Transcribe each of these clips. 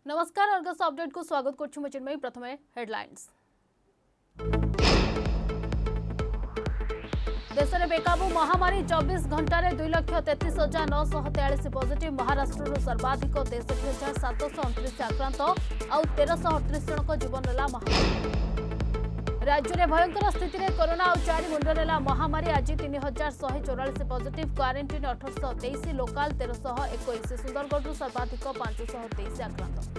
नमस्कार Argus update को स्वागत करछु चिन्मयी। प्रथमे हेडलाइंस। देश में बेकाबू महामारी 24 घंटे 2,33,943 पॉजिटिव। महाराष्ट्र सर्वाधिक 63,729 आक्रांत आउ 1,338 जन जीवन नेला महामारी। राज्य में भयंकर स्थिति में कोरोना आउ 4 मुंड नेला महामारी। आज 3,144 पॉजिटिव। Quarantine 1,823, local 1,321। सुंदरगढ़ सर्वाधिक 523 आक्रांत।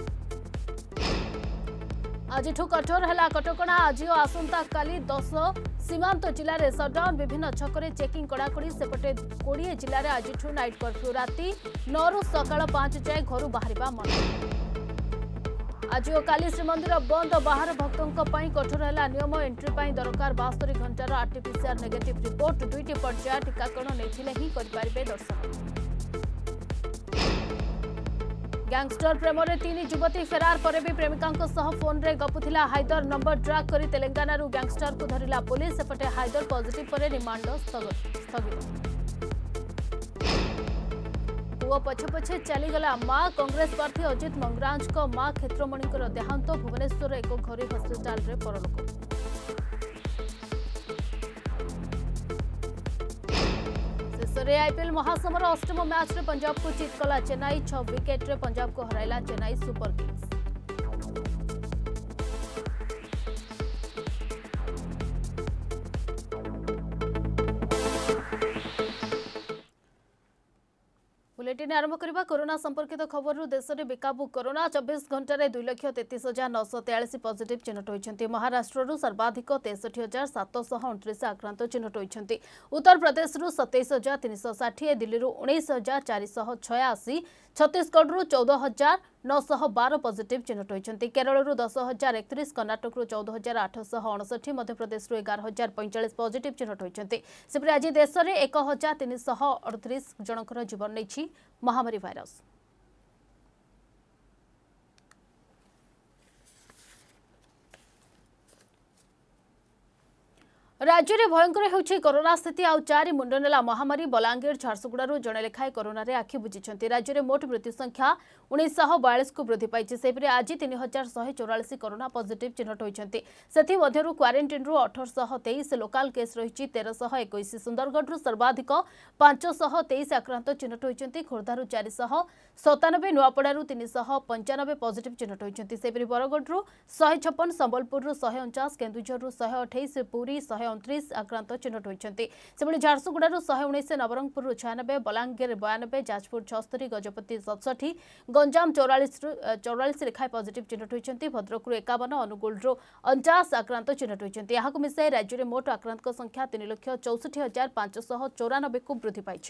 आज कठोर है कटकणा। आज और आसंता काली 10 सीमांत जिले में सटडाउन। विभिन्न छकरे चेकिंग कड़ाकड़ी। सेपटे 20 जिले में आज नाइट कर्फ्यू। राति 9 रु सकाळ 5 जाए घर बाहर मना। आज और काली श्रीमंदिर बंद। बाहर भक्तों कठोर है नियम। एंट्री पर दरकार 72 घंटार आरटीपीसीआर नेगेटिव रिपोर्ट। 2टी पर्याय टीकाकरण नहीं ही करेंगे दर्शन। गैंगस्टर प्रेम में 3 युवती फेरार पर भी प्रेमिका फोन रे गपुथिला हैदर। नंबर ट्रैक कर तेलंगाना गैंगस्टर को धरिला पुलिस। सेपटे हैदर पॉजिटिव पर रिमांड स्थगित। पुओ पछे पछे चलीगला मां। कांग्रेस प्रार्थी अजित मंगराज को मां क्षेत्रमणि देहांत। भुवनेश्वर एक घरोई हस्पिटाल रे परलोक। आईपीएल महासमर अष्टम मैच रे पंजाब को जीत कला चेन्नई। 6 विकेट रे पंजाब को हराइला चेन्नई सुपर किंग्स। बुलेटिन आरंभ करबा। कोरोना संपर्कित खबर। देश में बेकाबू कोरोना 24 घंटे 2,33,943 पॉजिटिव चिन्हट होती। महाराष्ट्र सर्वाधिक 63,729 आक्रांत चिन्हट होती। उत्तर प्रदेश 27,360, दिल्ली 19,486, छत्तीसगढ़ 14,912 पॉजिटिव चिन्हट होती। केरल 10,031, कर्नाटक 14,859, मध्यप्रदेश 11,045 पॉजिटिव चिन्हट होती। सेपरि आज देश में 1,338 जनकर जीवन नहीं महामारी भाइरस। राज्य में भयंकर होउछि कोरोना स्थिति। आउ 4 मुंड नेला महामारी। बलांगीर झारसुगुड़ारू जड़े लेखाएं कोरोना रे आखि बुझिछंती। राज्य में मोट मृत्यु संख्या 1942 को वृद्धि पाइछि। सेपरि आज 3,144 कोरोना पॉजिटिव चिन्हट होइछंती। सेथि मध्यरु क्वारंटाइन 1,823, लोकाल केस रहिछि 1,321। सुंदरगढ़ सर्वाधिक 523 आक्रांत चिन्हट होइछंती। खोर्धारू 497, नुआपड़ारू 395 पॉजिटिव चिन्हट होइछंती। सेपरि बरगढ़ 156, संबलपुर 149, केन्दुझर 128, पुरी 129 आक्रांत चिन्हट होइछंती। सेबळे झारसुगुड़ारू 119, नवरंगपुर 96, बलांगीर 92, जाजपुर 76, गजपति 67, गंजाम 44 लेखाएं पॉजिटिव चिन्हट होइछंती। भद्रकरू 51, अनुगुल 49 आक्रांत चिन्हट होइछंती। याहाकु मिसाई राज्य में मोट आक्रांत संख्या 3,64,594 को वृद्धि पाइछि।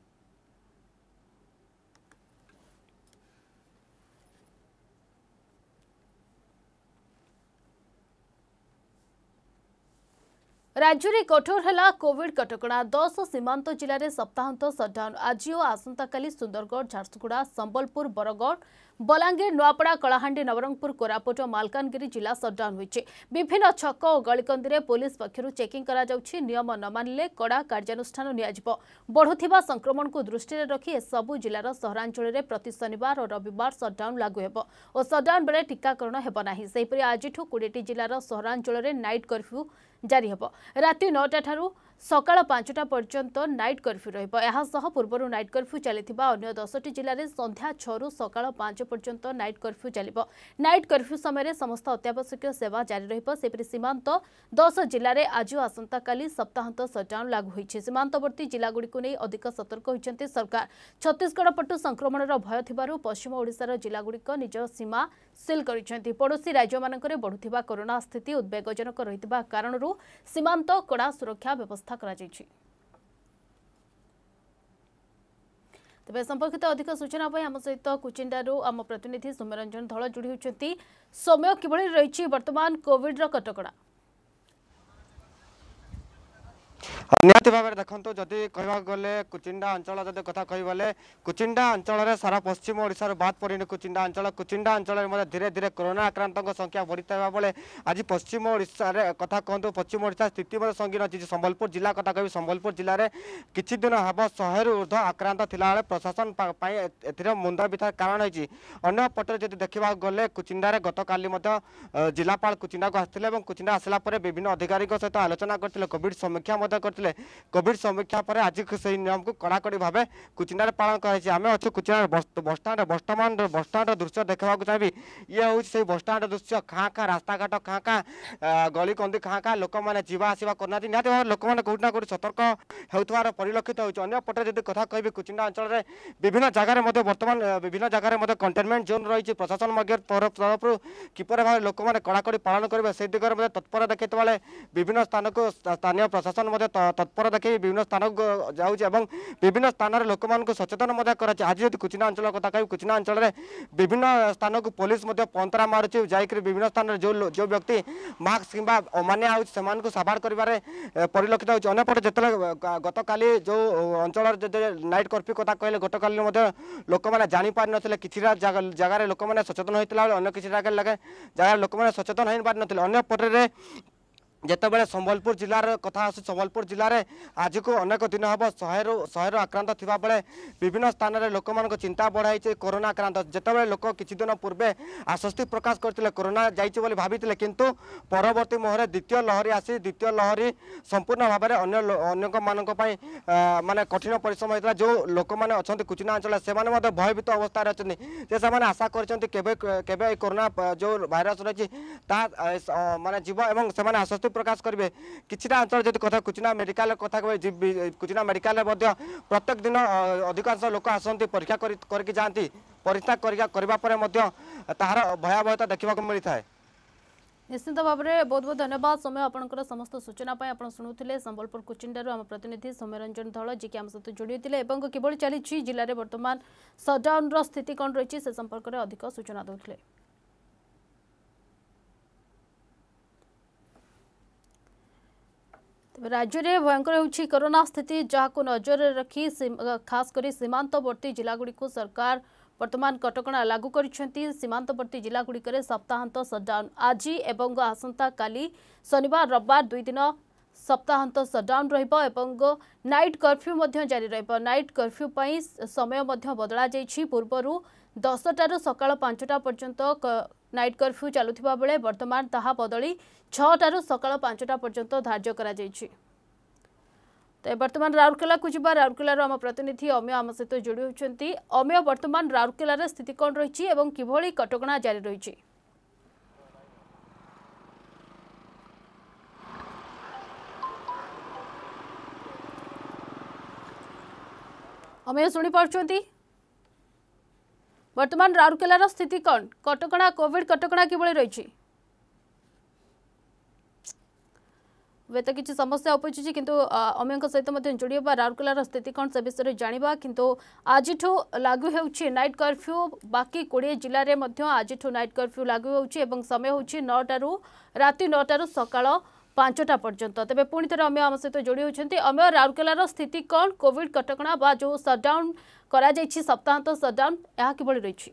राज्य में कठोर है कोविड कटकणा। 10 सीमांत जिले में सप्ताहांत सटडाउन। आज और आसंता काली सुंदरगढ़, झारसुगुड़ा, संबलपुर, बरगढ़, बलांगीर, नुआपड़ा, कलाहांडी, नवरंगपुर, कोरापुट और मालकानगिरी जिला सटडाउन होइछि। विभिन्न छक और गलिकंदी में पुलिस पक्षरु चेकिंग करा जाउछि। नियम न मानिले कड़ा कार्यानुष्ठान नियाजिबो। बढ़ुथिबा संक्रमण को दृष्टि रखी सबु जिलार सहरांचल में प्रति शनिवार और रविवार सटडाउन लागू हेबो और सटडाउन बेले टीकाकरण हेबो नाही। सेहिपरि आज 20टी जिलार सहरांचल में नाइट कर्फ्यू जारी हेबो। राति 9टा ठारू सकाळ 5टा पर्यंत नाइट कर्फ्यू रहिबो। एहा सह पूर्वरु नाइट कर्फ्यू चलिथिबा अन्य 10टी जिले में संध्या 6 रु सकाळ 5 पर्यंत नाइट कर्फ्यू चलिबो। नाइट कर्फ्यू समय समस्त अत्यावश्यक सेवा जारी रहिबो। सेपरि सीमांत 10 जिले में आज आसंता काली सप्ताहांत सटडाउन लागू होइछि। सीमांतवर्ती जिलागुड़िक नहीं अधिक सतर्क होइछन्ति सरकार। छत्तीसगढ़ पटु संक्रमणर भय थिबारु पश्चिम ओडिशार जिलागुड़िक निज सीमा सील करिछन्ति। पड़ोशी राज्य मानकरे बढ़ुथिबा कोरोना स्थिति उद्वेगजनक रहितबा कारणरू सीमांत कड़ा सुरक्षा व्यवस्था करा जायछि। तेज संपर्कित अधिक सूचना आम सहित कुचिंडारू आम प्रतिनिधि सौम्यरंजन धल जोड़ी होती। सौम्य किभଳି रही वर्तमान कोविड कटकणा? निहती भाव में देखो जदि कह गले कुचिंडा अंचल जब कथा कह कुचिंडा अंचल में सारा पश्चिम ओडिशार बाद पड़े कुचिंडा अंचल में धीरे धीरे कोरोना आक्रांत संख्या बढ़ी बेले आज पश्चिम ओडिशा कथा कहतु पश्चिम ओडिशा स्थिति संगीन अच्छी संबलपुर जिला कथा कह संबलपुर जिले में किछि दिन हम 100 रु ऊर्ध्व आक्रांत थिला बेले प्रशासन ए मुंड बिथा कारण होती अन्य पटे जब देखा गले कुचिंडा गतकाली जिलापाल कुचिंडा को आसते कुचिंडा आसला विभिन्न अधिकारी सहित आलोचना करते कोविड समीक्षा करते कोविड समीक्षा पर आज से नियम को कड़ाकड़ी भाव कुचिंडा पालन करें अच्छे कुचिंडा बसस्टाण्ड वर्तमान बसस्टाण्ड दृश्य देखा चाहिए ये हूँ से बसस्टाण्ड दृश्य खाँ खाँ रास्ता घाट खाँ खाँ गली कंदी खाँ खाँ लोक मैंने जावा आसवा करना निहत भाव लोक मैंने कौट ना कौट सतर्क होतार परिलक्षित होने पटे जब कथा कह कुचिंडा अंचल में विभिन्न जगार बर्तमान विभिन्न जगार कंटेनमेंट जोन रही प्रशासन तरफ किपर भाव लोक मैंने कड़ाकड़ी पालन करेंगे से दिगरे तत्पर देखते बेले विभिन्न स्थान को स्थानीय प्रशासन तत्पर देखिए विभिन्न स्थान को जाऊँगी विभिन्न स्थान में लोक मान सचेतन कराई आज जब कुचिंडा अंचल कथा कह कुचिंडा अंचल में विभिन्न स्थान को पुलिस पंतरा मारुची जाकर विभिन्न स्थान जो व्यक्ति मास्क कि अमानिया हो साबाड़ कर परिलक्षित होती अंपटे जिते गतकाली जो अंचल नाइट कर्फ्यू कथा कहले गतकाली लोक मैंने जापारि ना कि जगार लोक मैंने सचेतन होता अन्य किसी जगह लोक मैंने सचेतन हो पारि ना अंपटे जितेबाला संबलपुर जिलार कथा आस संबलपुर जिले में आज को अनेक दिन हम 100 आक्रांत थिबा बेले विभिन्न स्थान में लोक मान चिंता बढ़ाई कोरोना आक्रांत जितेबाला लोक किछि दिन पूर्वे आश्वस्ति प्रकाश करते कोरोना जाइए भाभी किंतु परवर्ती मुहर द्वितीय लहरी आसी द्वितीय लहरी संपूर्ण भाव में अन्य माने कठिन परिश्रम होता जो लोक मैंने अच्छा कुचिंडा अंचल से भयभीत अवस्था अच्छे आशा कर कोरोना जो भाइरस रही माने जीव एवं से आश्वस्ति प्रकाश करेंगे किछिटा अंचल जब कथा कुचिंडा मेडिकल कथा कहे कुचिंडा मेडिकल प्रत्येक दिन अधिकांश लोक आसती परीक्षा करके जाती परीक्षा करने तार भयावहता देखा मिलता है। निश्चित भाव में बहुत बहुत धन्यवाद समय आपंकर समस्त सूचना आप शुणुते संबलपुर कुचिंडार आम प्रतिनिधि सौम्यरंजन धल जी आम सहित जोड़ी होते किभली चली जिले में बर्तमान सटडाउन स्थिति कौन रही से संपर्क में अधिक सूचना देते राज्य में भयंकर होउछि कोरोना स्थिति जहां नजर रखी खासकर सीमांतवर्ती जिलागुड़ी को सरकार वर्तमान कटकणा लागू करिसेंती सीमांतवर्ती जिलागुड़ी में सप्ताहांत सटडाउन आज एवं आसंता काली शनिवार रविवार 2 दिन सप्ताहांत सटडाउन रहिबो एवं नाइट कर्फ्यू मध्य जारी रहिबो नाइट कर्फ्यू पई समय मध्य बदला जाइछि पूर्वरु 10टारू सकाळ 5टा पर्यंत नाइट कर्फ्यू चलुथिबा बेले वर्तमान ताहा बदली 6टारू सकाळ 5टा पर्यंत धार्य करा जाइछि। तो वर्तमान राउरकेला को जीवा राउरकेलार आम प्रतिनिधि अमय आम सहित जोड़ी होती अमय वर्तमान राउरकेलार स्थिति कौन रही एवं किभली कटकणा जारी रही अमय शुणी पार्टी वर्तमान राउरकेलार स्थिति कौन कटकणा कोविड कटकणा किभली रही वे तो किसी समस्या उपजी किंतु अमय सहित जोड़ी राउरकेलार स्थिति कौन से विषय में जाना किंतु आज लागू हो नाइट कर्फ्यू बाकी 20 जिले में आज नाइट कर्फ्यू लागू हो समय हूँ 9टारू राति 9टारू सकाळ 5टा पर्यंत तेज पुणी थे अमय आम सहित जोड़ी होती अमय राउरकेलार स्थिति कौन कोविड कटकणा बा जो सटडाउन करा जाइछि सप्ताहांत सटडाउन यह किभली रही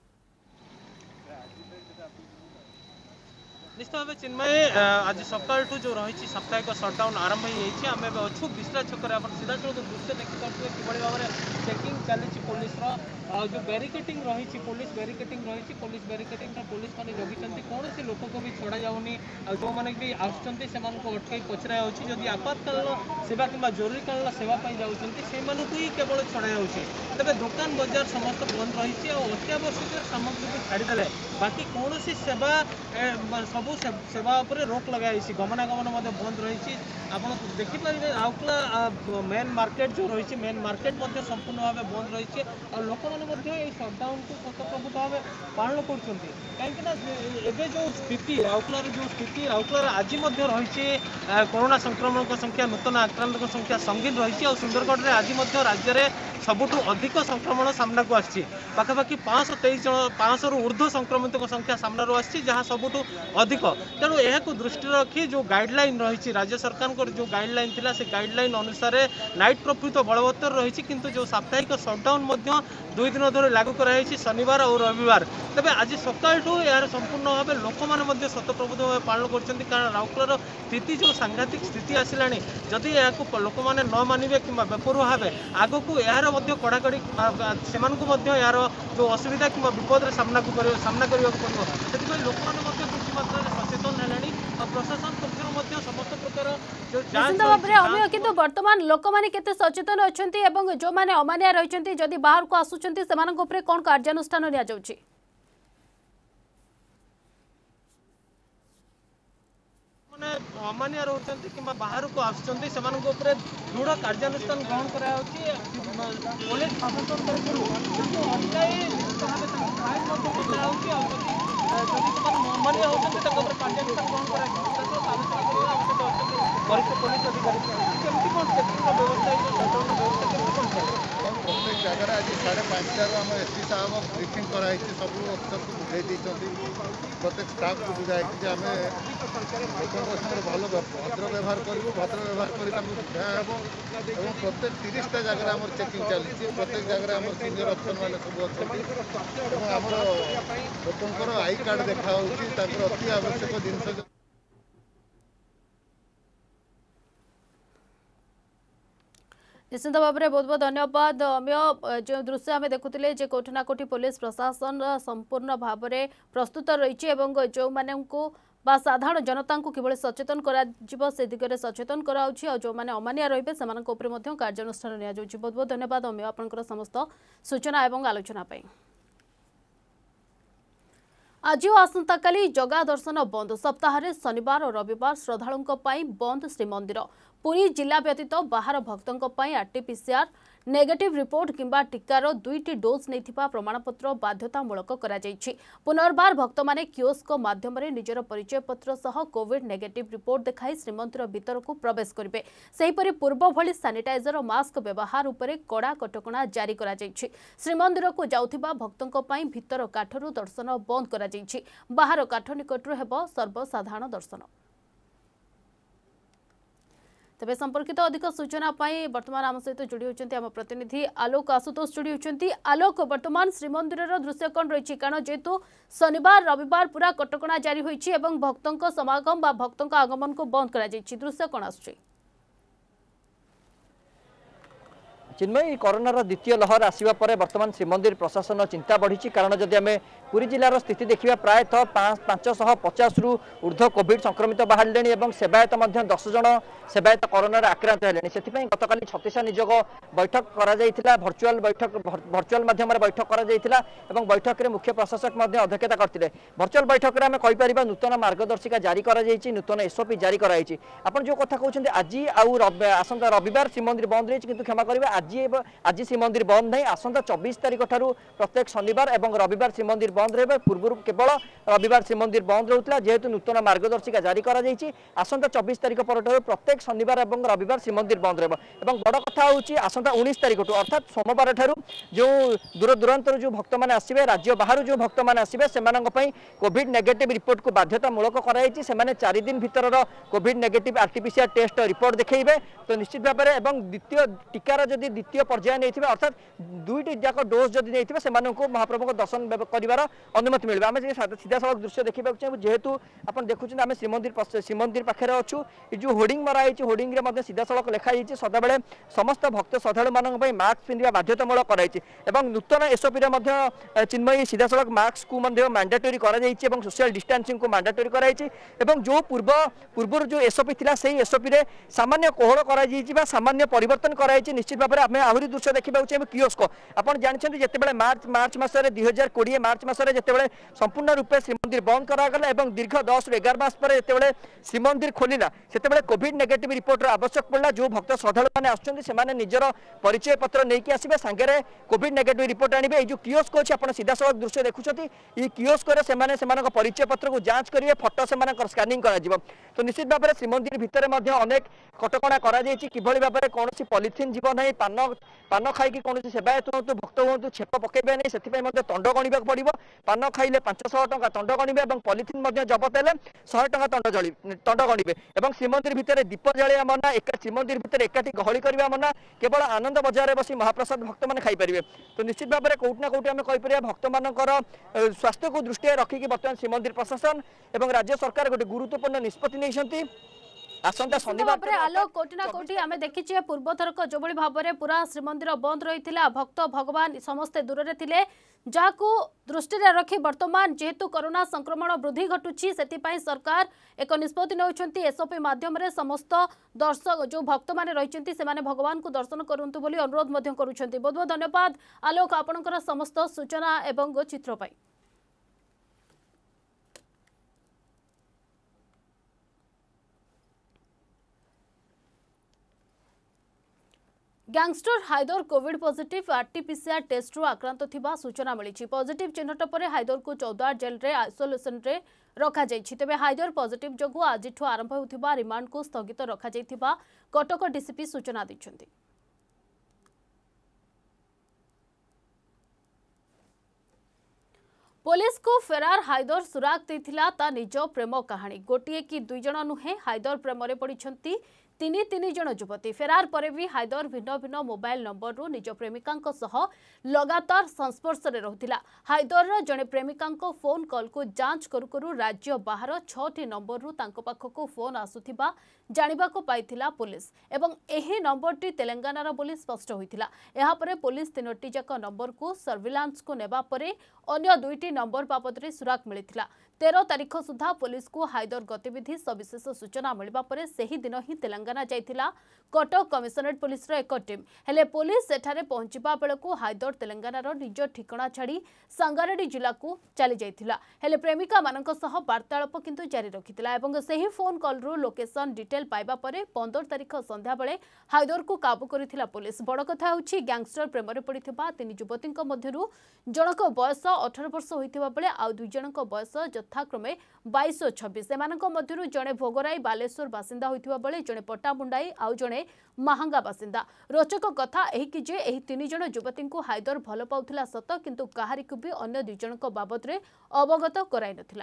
निश्चित भाव चिन्मय आज सकाल जो रही साप्ताहिक सटडाउन आरंभ हो आम अच्छु विश्रा छक सीधा सड़क दृश्य देखिपे कि भाव में चेकिंग चली पुलिस जो बैरिकेटिंग रही पुलिस बैरिकेटिंग रही पुलिस बैरिकेटिंग पुलिस मैंने जगी कौन से लोक को भी छड़ा जाऊनी जो मैंने भी आसुँच से अटकई पचरा जदि आपातकालीन सेवा कि जरूरीकालीन सेवाई जाऊँगी ही केवल छड़ा जाऊँगी तेज दुकान बजार समस्त बंद रही अत्यावश्यक सामग्री को छाड़देले बाकी कौन सेवा सब सेवा उपर रोक लगाई गमनागमन बंद रही आप देखिपारे राउरकेला मेन मार्केट जो रही मेन मार्केट संपूर्ण भाव बंद रही और लोक मैंने सटडाउन को स्वतःप्रभुत भाव पालन करें जो स्थिति राउरकेलार जो स्थिति राउरकेलार आज रही कोरोना संक्रमण संख्या नूतन आक्रांत संख्या संगीन रही और सुंदरगढ़ में आज राज्य में सबुठू अधिक संक्रमण सामना को आखिपाखि 523 जन 500 ऊर्ध्व संक्रमित संख्या सामना आसी जहाँ सबुठू अधिक अधिक तेणु यह दृष्टि रखी जो गाइडलाइन रही राज्य सरकार जो गाइडलाइन थिला से गाइडलाइन अनुसार नाइट कर्फ्यू तो बलवत्तर रही किंतु जो साप्ताहिक सटडाउन 2 दिन धरी लागू कराई शनिवार और रविवार तेज आज सकाळू यार संपूर्ण भाव लोक मैंने शतप्रभुत भाव पालन कर कारण राउरकेलार स्थिति जो सांघातिक स्थिति आसला जदि यहाँ लोक मैंने न मानवे कि बेपरुआ भाव आग को यार कड़ाकड़ी से यार जो असुविधा कि विपद सामना करने पड़ो से लोक मैंने किसी मात्रा सचेतन है प्रशासन पक्ष समस्त प्रकार जो अमीय किंतु वर्तमान लोक मैंने केते सचेतन अछंती एवं जो माने अमानिया रहिचंती जदि बाहर को आसुचंती सेमानक उपरे कोन कार्यानुष्ठान निया जाउची माने अमानिया रहउचंती कि बाहर को आसुचंती सेमानक उपरे दृढ़ कार्यानुष्ठान ग्रहण करा होची पुलिस प्रशासन तरफ अधिकारी फाइन मत करा होची जदि अमानिया होचंती तक उपरे कार्यानुष्ठान ग्रहण करा आलोचना करबा वरिष्ठ पुलिस अधिकारी केमती कोन चेकिंग व्यवस्था प्रत्येक जगह आज 5:30 आम एसपी साहब ब्रीफिंग कराई सब अफसर को बुझे प्रत्येक स्टाफ को बुझाई आम लोक भल भद्र व्यवहार करूँ भद्र व्यवहार कर प्रत्येक 30टा जगह आम चेकिंग चली प्रत्येक जगह आम सीनियर अफसर मैंने सब अच्छा आम लोकर आई कार्ड देखा अति आवश्यक जिन निश्चित भाव में बहुत बहुत धन्यवाद अमीय जो दृश्य आम देखुले जे कोठी ना कोठी पुलिस प्रशासन संपूर्ण भाव में प्रस्तुत रही जो मानू बा साधारण जनता को किभली सचेतन करा से दिगरे सचेतन कराउछि और जो माने अमानिया रहिबे सेमानक उपरे मध्य कार्यानुष्ठान निया जाउछि। बहुत बहुत धन्यवाद अमीय आपनकर समस्त सूचना एवं आलोचना पाई। आज और आसंता काली जगा दर्शन बंद सप्ताह शनिवार और रविवार श्रद्धालुओं बंद श्रीमंदिर पुरी जिला व्यतीत बाहर भक्तों आरटीपीसीआर नेगेटिव रिपोर्ट किंबा टीकार 2टी डोज नहीं प्रमाणपत्र बाध्यतामूलक पुनर्बार भक्त माने कियोस्क माध्यम निजर परिचय पत्र सह कोविड नेगेटिव रिपोर्ट देखाई श्रीमंदिर भीतर को प्रवेश करेंगे। सेहीपरि पूर्व भली सैनिटाइजर मास्क व्यवहार उपरे कड़ा कटकणा जारी करा जायछि। श्रीमंदिर को जाउथिबा भक्तों भीतर काठरू दर्शन बंद करा जायछि। बाहर काठ निकटरू हेबो सर्वसाधारण दर्शन। तेज संपर्कित अधिक सूचना बर्तमान आम सहित जोड़ी होती आम प्रतिनिधि आलोक आशुतोष जोड़ी होती। आलोक वर्तमान श्रीमंदिर दृश्य कौन रही कारण जेहेतु शनिवार रविवार पूरा कटकणा जारी होती भक्तों समागम बा भक्तों आगमन को बंद कर दृश्य कौन आस चिन्मयी कोरोनार द्वितीय लहर आसवा पर वर्तमान श्रीमंदिर प्रशासन चिंता बढ़ी कारण जदि आम पुरी जिलार स्थिति देखा प्रायतः 550 रु ऊर्ध्व कोविड संक्रमित बाहर और सेवायत 10 जन सेवायत कोरोनार आक्रांत है से गतकाली 36 निजोग बैठक कर भर्चुआल माध्यम बैठक कर बैठक में मुख्य प्रशासक अध्यक्षता करते। भर्चुआल बैठक में आम कहीपर नूतन मार्गदर्शिका जारी कर नूतन एसओपी जारी कराई। आप जो कथा कहते आज आसंता रविवार श्रीमंदिर बंद रही किंतु क्षमा करेंगे आज श्रीमंदिर बंद नहीं आसंता 24 तारिख ठारू प्रत्येक शनिवार और रविवार श्रीमंदिर बंद रहे पूर्व केवल रविवार श्रीमंदिर बंद रोला जेहेतु नूतन मार्गदर्शिका जारी कर आसंता 24 तारिख पर प्रत्येक शनिवार और रविवार श्रीमंदिर बंद रहा। बड़ कथा हूँ आसंता 19 तारिख अर्थात सोमवार ठारू जो दूर दूरांतर जो भक्त मैंने आसवे राज्य बाहर जो भक्त मैंने आसवे से कोविड नेगेटिव रिपोर्ट को बाध्यतामूलक कराई 4 दिन भीतर covid negative RTPCR test report देखिए तो निश्चित भाव में द्वितीय टीकार जदि द्वितीय पर्याय नहीं अर्थात 2टी जाक डोज जदि नहीं से महाप्रभु को दर्शन कर अनुमति मिले। आम सीधा सड़क दृश्य देखा चाहिए जेहेतु आप देखुं आम श्रीमंदिर पाखे अच्छु जो होर्डिंग मराई होर्डिंग सीधा सड़क लिखाई सदाबले समस्त भक्त श्रद्धालु मानक मास्क पिंधा बाध्यतामूलक कराई नूतन एसओपी चिन्मयी सीधा सड़क मास्क को मैंडेटरी कर सोशल डिस्टेंसिंग को मैंडेटरी कराई जो पूर्व जो एसओपी था से एसओपी सामान्य कोहल कर सामान्य परिवर्तन कराई। निश्चित भाव में आम आहरी दृश्य देखा चाहिए कियोस्क आप जानते जिते मार्च मसरे 2020 मार्च मसरे जिते संपूर्ण रूपे श्रीमंदिर बंद करागला दीर्घ 10 ରୁ 11 मास पर जिते श्रीमंदिर खोलिला से कोविड नेगेटिव रिपोर्ट आवश्यक पड़ा। जो भक्त श्रद्धालु मैंने आसने निजर परिचय पत्र नहीं आसवे सांगे कोविड नेगेटिव रिपोर्ट आने जो कियोस्क अच्छे आप सीधा सड़क दृश्य देखुं ये कियोस्क परिचय पत्र को जांच करेंगे फटो से स्कानिंग कर निश्चित भाव में श्रीमंदिर भितर अनेक कटकणा किभली भाव में कौन पॉलिथिन जीव ना पान पान खाई कौन सेवायत हूँ भक्त हूँ छेप पकेबे नहीं से दंड गणवा पड़ो पान खाइले 500 टंका दंड गणवे और पॉलिथिन जबत हेले 100 टंका दंड गणवे और श्रीमंदिर भितर दीप जलिया मना श्रीमंदिर भितर एकाठी गहली करवा मना केवल आनंद बजार बसी महाप्रसाद भक्त मैंने खाईपारे। तो निश्चित भाव में कौटना कौटी आम कहीपर भक्त मान स्वास्थ्य को दृष्टि रखिकी बर्तमान श्रीमंदिर प्रशासन और राज्य सरकार गोटे गुरुत्वपूर्ण निष्पत्ति नहीं आसंता शनिवार आलोक कोटि ना कोटि आमे देखिछे पूर्वथरक जोबळी भाबरे पूरा श्रीमंदिर बंद रहिथिला भक्त भगवान समस्ते दूर रे थिले जाकू दृष्टि रे रखी वर्तमान जेहेतु कोरोना संक्रमण वृद्धि घटुछि सेति पई सरकार एक निष्पत्ति नउछंती एसओपी माध्यम रे समस्त दर्शक जो भक्त माने रहिछंती से माने भगवान को दर्शन करंतु बोली अनुरोध मध्य करूछंती। बहुत बहुत धन्यवाद आलोक आपनकर समस्त सूचना एवं चित्र पई। Gangster Hyder covid positive RTPCR test आक्रांत थिबा सूचना मिली। पॉजिटिव चिन्हट पर हायदर को 14 जेल रे आइसोलेशन रे रखा जाइछि। तेबे हायदर पॉजिटिव जगु आज आरंभ होथिबा रिमांड को स्थगित रखा जाइथिबा कटक डीसीपी सूचना दैछन्ति। पुलिस को फेरार हायदर सुराग देथिला ता निज प्रेम कहानी गोटिए कि दुई जन नुहे हायदर प्रेम रे पड़िछन्ति तीन जन युवती। फेरार पर भी हायदर भिन्न भिन्न मोबाइल नंबर रु निज प्रेमिका लगातार संस्पर्श में रहुथिला। हायदर जड़े प्रेमिका फोन कॉल को जांच करू करू राज्य बाहर 6टी नंबर रु तांको पाखको फोन आसुथिबा जानिबा को पाइथिला पुलिस एवं एही नंबरटी तेलंगानार बोली स्पष्ट होइथिला। एहा परे पुलिस 3टी जाक नंबर को सर्विलांस को नेबा परे अन्य 2टी नंबर बाबद रे सुराग मिलिथिला। 13 तारीख सुधा पुलिस को हायदर गतिविधि सविशेष सूचना मिलवा परे सेही दिन ही तेलंगाना जाइथिला कटक कमिशनरेट पुलिस एक टीम। हेले पुलिस सेठारे पहुंचबा बेलकू हायदर तेलंगानार निज ठिकाना छाड़ी संगारेड्डी जिला को चली जाइथिला। हेले प्रेमिका मानक सह वार्तालाप किंतु जारी रखिथिला एवं सेही फोन कॉल रु लोकेशन डिटेल पाइबा परे 15 तारीख संध्या बेले हायदर को काबू करिथिला पुलिस। बड़ कथा होछि गैंगस्टर प्रेम रे पड़िथिबा 3 युवतीक मध्यरु जनक बयस 18 वर्ष होइथिबा बेले आ 2 जनक बयस यथाक्रमे 22 और 26। एमानक मध्यरु जणे भोगराई बालेश्वर बासिंदा होइथिबा बेले जणे पट्टामुंडाई आ जणे महांगा बासिंदा। रोचक कथा एही कि जे एही 3 जण युवती को हायदर भल पाउथिला सत किंतु काहारी को भी अन्य 2 जनक बाबद रे अवगत कराई नथिला।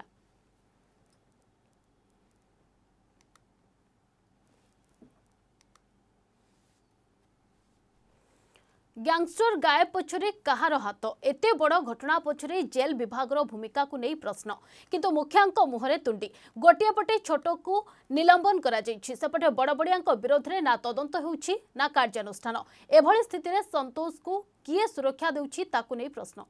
गैंगस्टर गायब पछरे कहार हाथ एते बड़ घटना पछरे जेल विभाग भूमिका को नहीं प्रश्न किंतु मुखियांक मुहरे तुंडी। गोटे पटे छोट को निलंबन करा जाइछि सेपटे बड़बड़ियांक विरोध रे ना तदंत होउछि ना कार्यानुष्ठान। एभଳି स्थिति रे संतोष को किए सुरक्षा देउछि ताकू नहीं प्रश्न।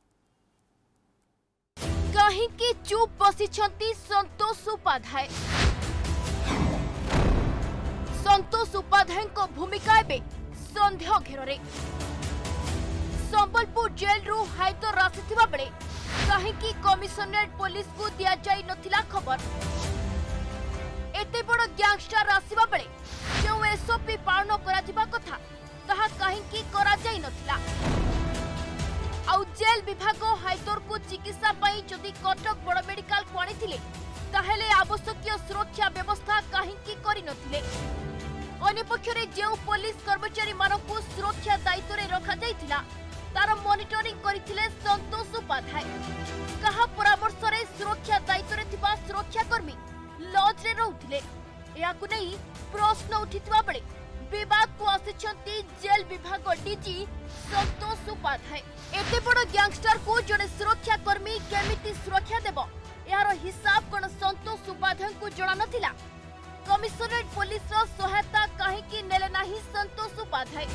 कहीं की चुप बसिछंती संतोष उपाध्याय। संतोष उपाध्याय को भूमिका एबे संदेह घेर रे। संबलपुर जेल रु हायदर आसिथिबा बेले कहीं कमिशनरेट पुलिस को दिया जाई नथिला खबर। एते बड़ गैंगस्टर आसिबा बेले जो एसओपी पालन करा जिबा कथा ताहा कहीं करा जाई नथिला। आउ जेल विभाग हायदर को चिकित्सा पई जदि कटक बड़ मेडिकल को आनिथिले ताहेले आवश्यक सुरक्षा व्यवस्था कहीं करि नथिले। अन्यपक्षरे जो पुलिस कर्मचारी मानकु सुरक्षा दायित्व रे रखा जाइथिला तार मॉनिटरिंग करथिले संतोष उपाध्याय। कहा परामर्श रे सुरक्षा दायित्व रे थिबा सुरक्षाकर्मी लॉज रे रहउथिले याकु नै प्रश्न उठितबा बेले विवाद को आसिछंती जेल विभाग डीजी संतोष उपाध्याय। एते बड़ गैंगस्टर को जने सुरक्षाकर्मी केमिति सुरक्षा देबो यार हिसाब कोन संतोष उपाध्याय को जणा नथिला। कमिशनरेट पुलिस रो सहायता कहीं नेले नाही संतोष उपाध्याय।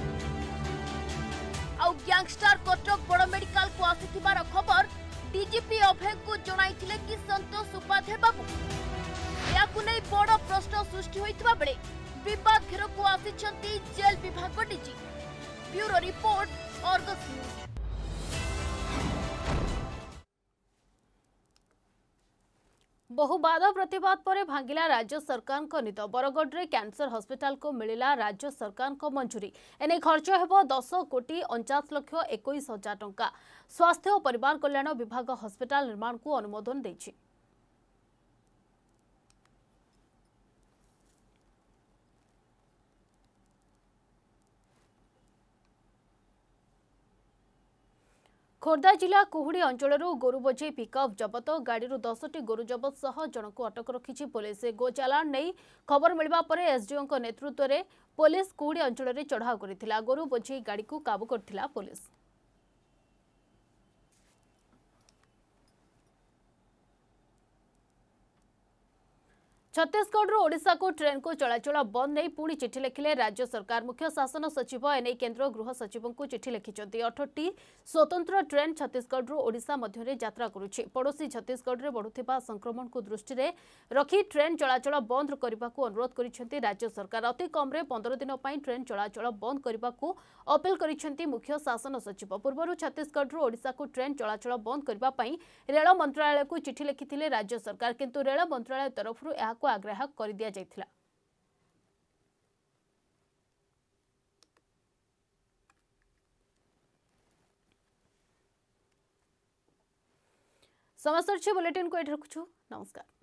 आउ गैंगस्टर कटक बड़ मेडिकल को आसिथिबार खबर डीजीपी अभय को जणाइथिले कि संतोष उपाध्याय बाबू याकु नै बड़ प्रश्न सृष्टि होइतबा बेले विवाद घेर को आसिछंती जेल विभाग DG. Bureau report Argus news. बहु बाध प्रतिवाद पर भांगिला राज्य सरकार को निद। बरगढ़ रे कैंसर हॉस्पिटल को मिलिला राज्य सरकार को मंजूरी। एने खर्च हेबो 10 कोटी 49 लक्ष 21 हजार टंका। स्वास्थ्य और परिवार कल्याण विभाग हॉस्पिटल निर्माण को अनुमोदन देछि। खोर्धा जिला कुहुड़ी अंचल गोरु बोझे पिकअप जबत गाड़ी 10टी गोरु जबत सह जनक अटक रखी पुलिस गो चालाण नहीं खबर मिलवा पर एसडीओ नेतृत्व में पुलिस कुहुड़ी अंचल चढ़ाऊ कर गोरु बोझे गाड़ी को काबू करथिला पुलिस। छत्तीसगढ़ ओडिशा को ट्रेन को चलाचल बंद नहीं पुणी चिठी लिखिले राज्य सरकार। मुख्य शासन सचिव एने केंद्र गृह सचिव को चिठी लिखिंट 8टी स्वतंत्र ट्रेन छत्तीसगढ़ ओडिशा मध्य यात्रा करुछि। पड़ोशी छत्तीसगढ़ में बढ़ुथिबा संक्रमण को दृष्टि में रखी ट्रेन चलाचल बंद करने को अनुरोध करिसेंती राज्य सरकार। अति कम 15 दिन पर ट्रेन चलाचल बंद करने को अपील करिसेंती मुख्य शासन सचिव। पूर्व छत्तीसगढ़ ओडिशा को ट्रेन चलाचल बंद करने रेल मंत्रालय को चिठी लिखिथिले राज्य सरकार, किंतु रेल मंत्रालय तरफ आग्रह कर दिया जायथिला। समस्त बुलेटिन को ये रखुछु। नमस्कार।